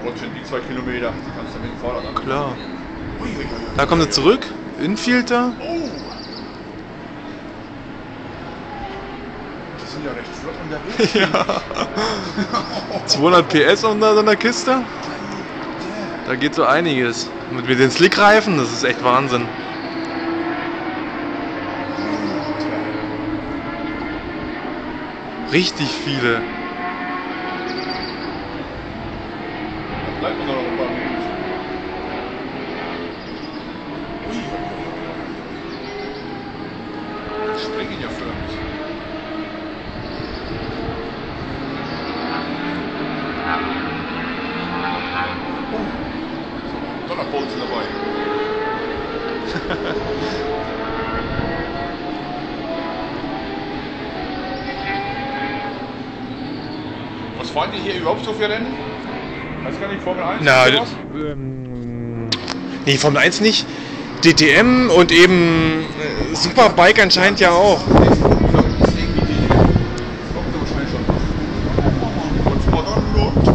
Trotzdem die 2 Kilometer, die kannst du mit dem Fahrrad an. Klar. Da kommt er zurück. Infield da. Oh! Die sind ja recht flott unterwegs. Ja. 200 PS unter so einer Kiste. Da geht so einiges. Und mit den Slickreifen, das ist echt Wahnsinn. Richtig viele. Da bleibt man doch noch ein paar Minuten. Ui. Die springen ja förmlich. Oh. Donnerbolzen dabei. Was fahren die hier überhaupt so für Rennen? Weiß gar nicht, Formel 1 Na, oder was? nee, Formel 1 nicht. DTM und eben Superbike anscheinend ja auch. Das kommt wahrscheinlich schon. Und Sport und